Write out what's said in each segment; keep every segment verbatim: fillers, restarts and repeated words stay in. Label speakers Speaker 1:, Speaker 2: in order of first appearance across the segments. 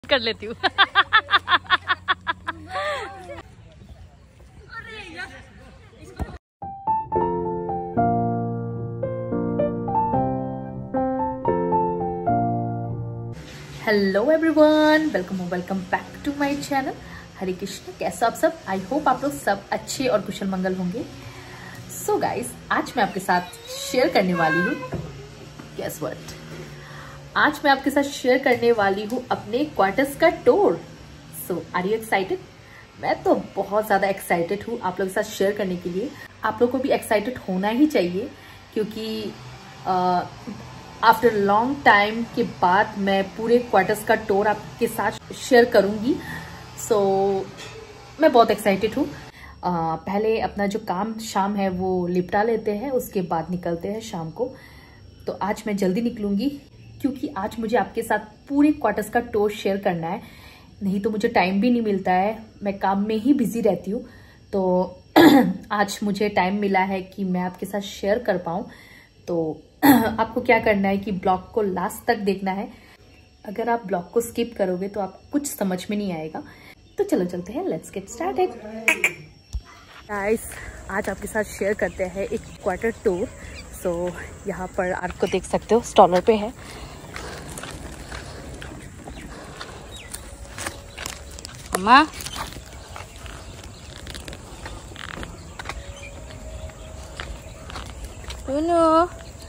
Speaker 1: कर लेती हूँ। Hello everyone, welcome welcome back to my channel. Hare Krishna. कैसा आप सब? आई होप आप लोग सब अच्छे और कुशल मंगल होंगे। सो गाइस, आज मैं आपके साथ शेयर करने वाली हूँ गेस व्हाट आज मैं आपके साथ शेयर करने वाली हूँ अपने क्वार्टर्स का tour. So are you excited? मैं तो बहुत ज़्यादा एक्साइटेड हूँ आप लोगों के साथ शेयर करने के लिए। आप लोग को भी एक्साइटेड होना ही चाहिए, क्योंकि आफ्टर लॉन्ग टाइम के बाद मैं पूरे क्वार्टर्स का टूर आपके साथ शेयर करूँगी। सो so, मैं बहुत एक्साइटेड हूँ। पहले अपना जो काम शाम है वो निपटा लेते हैं, उसके बाद निकलते हैं शाम को। तो आज मैं जल्दी निकलूँगी, क्योंकि आज मुझे आपके साथ पूरे क्वार्टर्स का टूर शेयर करना है। नहीं तो मुझे टाइम भी नहीं मिलता है, मैं काम में ही बिजी रहती हूँ। तो आज मुझे टाइम मिला है कि मैं आपके साथ शेयर कर पाऊँ। तो आपको क्या करना है कि ब्लॉग को लास्ट तक देखना है। अगर आप ब्लॉग को स्किप करोगे तो आप कुछ समझ में नहीं आएगा। तो चलो चलते हैं, लेट्स गेट स्टार्टेड। गाइस, आज आपके साथ शेयर करते हैं एक क्वार्टर टूर। सो so, यहाँ पर आपको देख सकते हो स्टॉलर पे है। अम्मा सुनो।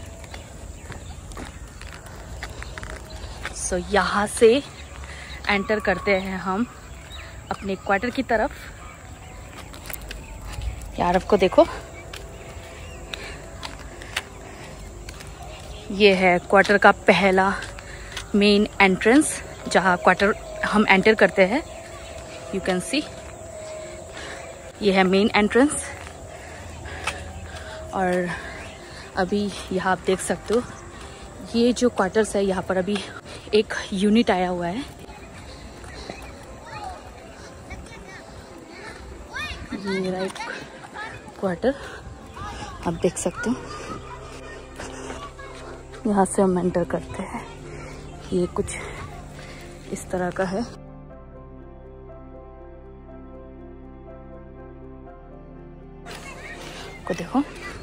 Speaker 1: सो so, यहाँ से एंटर करते हैं हम अपने क्वार्टर की तरफ। यार आपको देखो, ये है क्वार्टर का पहला मेन एंट्रेंस, जहाँ क्वार्टर हम एंटर करते हैं। यू कैन सी, ये है मेन एंट्रेंस। और अभी यहाँ आप देख सकते हो, ये जो क्वार्टर्स है यहाँ पर अभी एक यूनिट आया हुआ है। ये राइट क्वार्टर आप देख सकते हो। यहाँ से हम एंटर करते हैं। ये कुछ इस तरह का है। को देखो,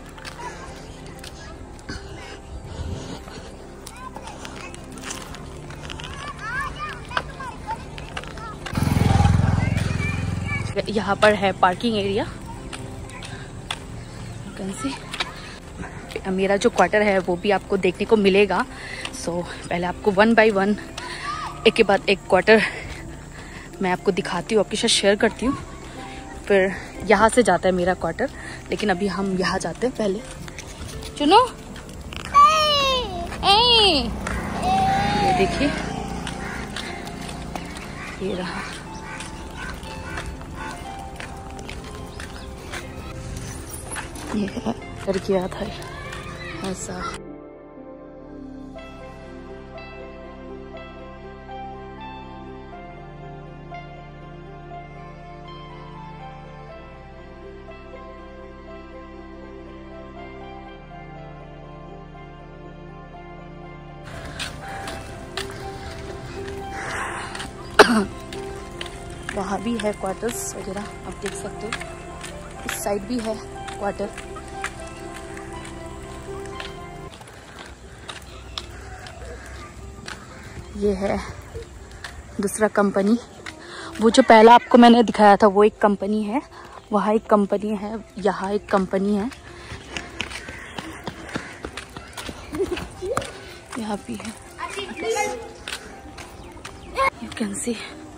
Speaker 1: यहाँ पर है पार्किंग एरिया। कैन सी, मेरा जो क्वार्टर है वो भी आपको देखने को मिलेगा। सो so, पहले आपको वन बाय वन एक के बाद एक क्वार्टर मैं आपको दिखाती हूँ, आपके साथ शेयर करती हूँ। फिर यहाँ से जाता है मेरा क्वार्टर, लेकिन अभी हम यहाँ जाते हैं पहले। चुनो, ये देखिए, ये रहा। ये कर किया था ऐसा। वहाँ भी है क्वार्टर्स वगैरह, आप देख सकते हो। इस साइड भी है क्वार्टर। ये है दूसरा कंपनी। वो जो पहला आपको मैंने दिखाया था वो एक कंपनी है, वहाँ एक कंपनी है, यहाँ एक कंपनी है। यहाँ भी है, यू कैन सी।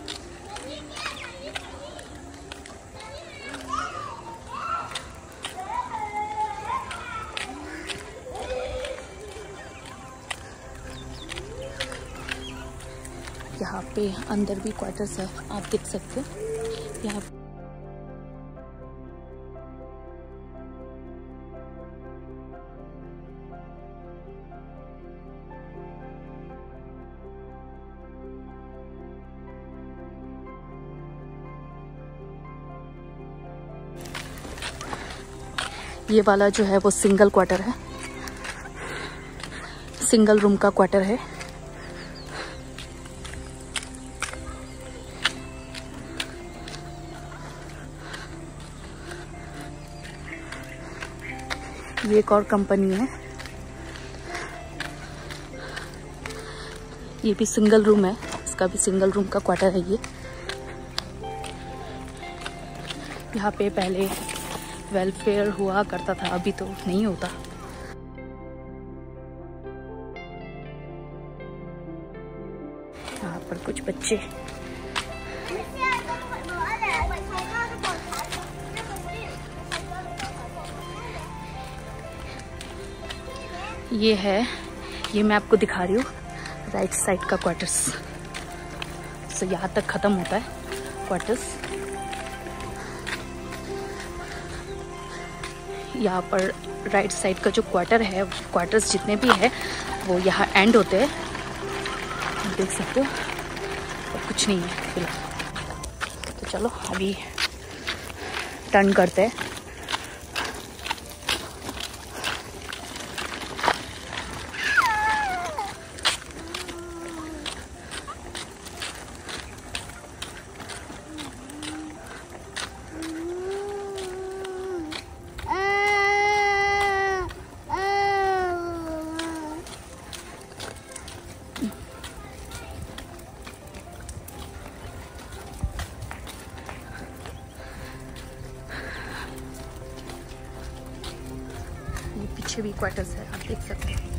Speaker 1: यहाँ पे अंदर भी क्वार्टर्स है, आप देख सकते हो। यहाँ ये वाला जो है वो सिंगल क्वार्टर है, सिंगल रूम का क्वार्टर है।
Speaker 2: ये एक और कंपनी है, ये भी सिंगल रूम है, इसका भी सिंगल रूम का क्वार्टर है ये। यहाँ पे पहले वेलफेयर हुआ करता था, अभी तो नहीं होता। यहाँ पर कुछ बच्चे ये है, ये मैं आपको दिखा रही हूँ राइट साइड का क्वार्टर्स। सो यहाँ तक खत्म होता है क्वार्टर्स। यहाँ पर राइट साइड का जो क्वार्टर है, क्वार्टर्स जितने भी है वो यहाँ एंड होते हैं, देख सकते हो। और कुछ नहीं है फिलहाल। तो चलो अभी टर्न करते हैं। पीछे भी क्वार्टर्स है, आप देख सकते हैं।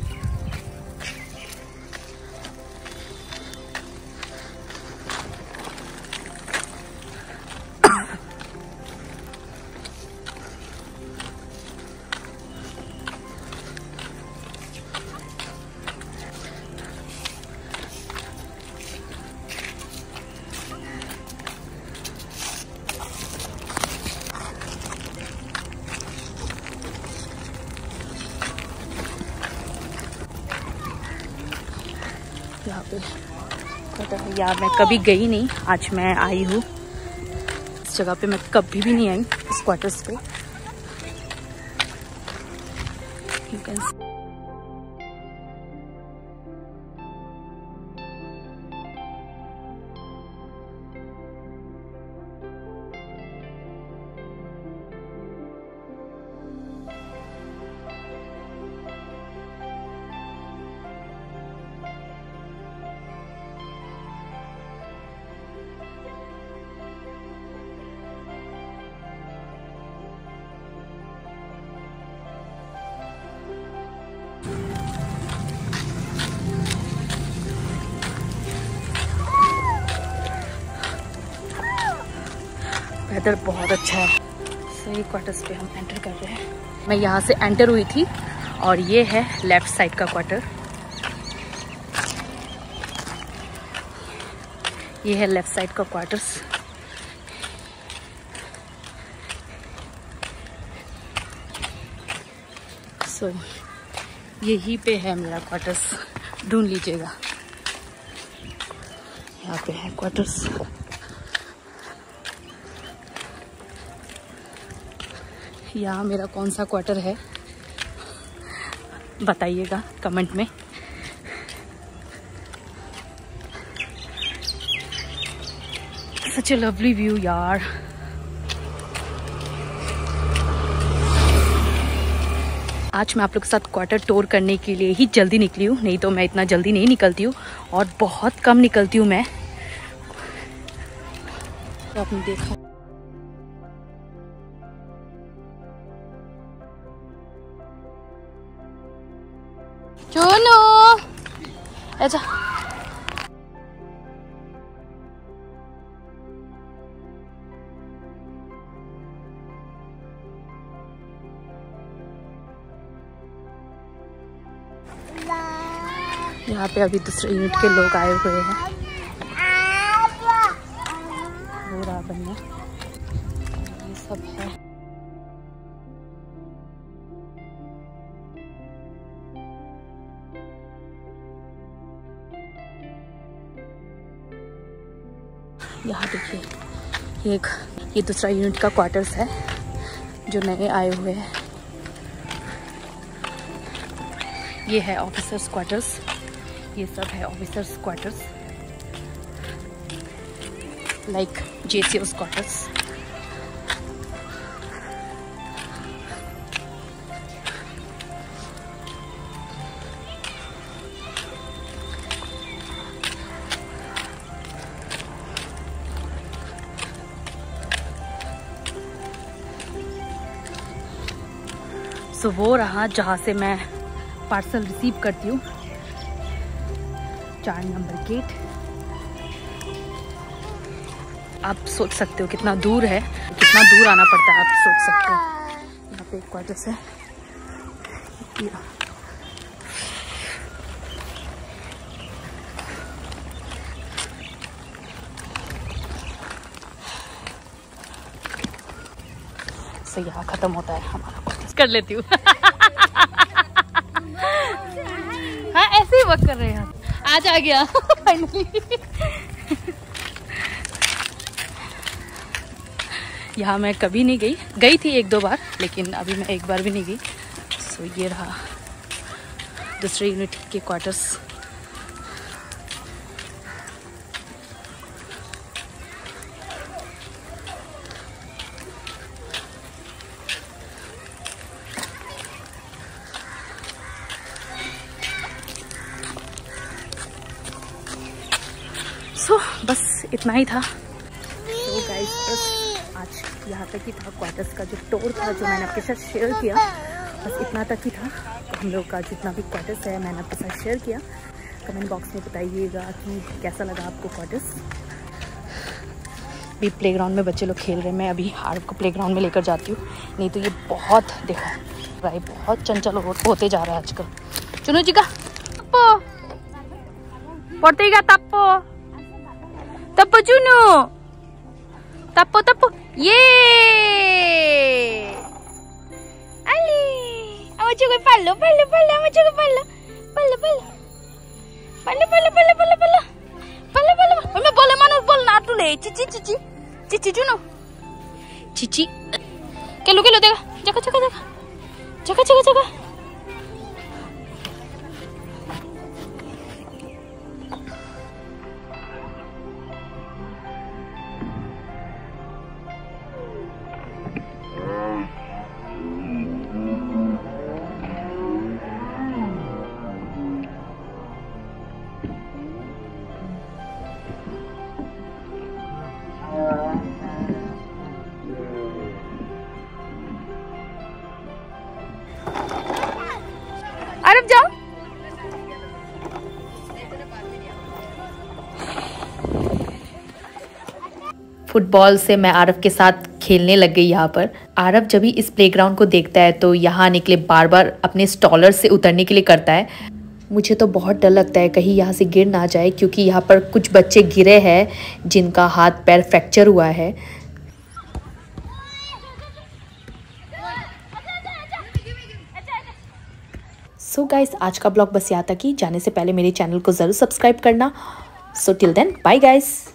Speaker 2: यहाँ पे क्वार्टर है, यहाँ मैं कभी गई नहीं, आज मैं आई हूँ इस जगह पे। मैं कभी भी नहीं आई इस क्वार्टर्स पे। यू कैन वेदर बहुत अच्छा है। सही क्वार्टर्स पे हम एंटर कर रहे हैं। मैं यहाँ से एंटर हुई थी और ये है लेफ्ट साइड का क्वार्टर। ये है लेफ्ट साइड का क्वार्टर्स। सो so, यही पे है मेरा क्वार्टर्स, ढूंढ लीजिएगा। यहाँ पे है क्वार्टर्स। यहाँ मेरा कौन सा क्वार्टर है बताइएगा कमेंट में। सच ए लवली व्यू यार। आज मैं आप लोग के साथ क्वार्टर टूर करने के लिए ही जल्दी निकली हूँ, नहीं तो मैं इतना जल्दी नहीं निकलती हूँ और बहुत कम निकलती हूँ मैं। तो आपने देखा चुनु अच्छा यहाँ पे अभी दूसरे यूनिट के लोग आए हुए हैं। हो रहा बनना ये सब है। यहाँ देखिए ये एक ये दूसरा यूनिट का क्वार्टर्स है जो नए आए हुए हैं। ये है ऑफिसर्स क्वार्टर्स, ये सब है ऑफिसर्स क्वार्टर्स लाइक जेसीओस क्वार्टर्स। सो वो रहा जहाँ से मैं पार्सल रिसीव करती हूँ, चार नंबर गेट। आप सोच सकते हो कितना दूर है, कितना दूर आना पड़ता है, आप सोच सकते हो। यहाँ पे एक क्वार्टर्स है। तो यहाँ खत्म होता है हमारा क्वार्टर्स। कर लेती हूँ। हाँ ऐसे ही वर्क कर रहे हैं। आज आ गया फाइनली। यहाँ मैं कभी नहीं गई, गई थी एक दो बार, लेकिन अभी मैं एक बार भी नहीं गई। सो ये रहा दूसरे यूनिट के क्वार्टर्स। सो so, बस इतना ही था। तो गाइस बस आज यहाँ तक ही था क्वार्टर्स का जो टूर था, जो मैंने आपके साथ शेयर किया, बस इतना तक ही था। तो हम लोग का जितना भी क्वार्टर्स है मैंने आपके साथ शेयर किया। कमेंट बॉक्स में बताइएगा कि कैसा लगा आपको क्वार्टर्स। अभी प्लेग्राउंड में बच्चे लोग खेल रहे हैं, मैं अभी आरव को प्लेग्राउंड में लेकर जाती हूँ, नहीं तो ये बहुत देखो भाई बहुत चंचल हो, होते जा रहा है आजकल। चुनो जी का पढ़ते ही तप्पो तप्पो चुनो तप्पो तप्पो ये Ali ama cukup palo palo palo ama cukup palo palo palo palo palo palo palo palo palo palo mama boleh mana bol na tu le cici cici cici cuno cici kelo kelo देखा जगह जगह जगह जगह जगह आरव जाओ।
Speaker 1: Football से मैं आरव के साथ खेलने लग गई। यहाँ पर आरव जब भी इस प्लेग्राउंड को देखता है तो यहाँ आने के लिए बार बार अपने स्टॉलर से उतरने के लिए करता है। मुझे तो बहुत डर लगता है कहीं यहाँ से गिर ना जाए, क्योंकि यहाँ पर कुछ बच्चे गिरे हैं जिनका हाथ पैर फ्रैक्चर हुआ है। सो so गाइस आज का ब्लॉग बस यहाँ तक ही। जाने से पहले मेरे चैनल को ज़रूर सब्सक्राइब करना। So till then bye guys.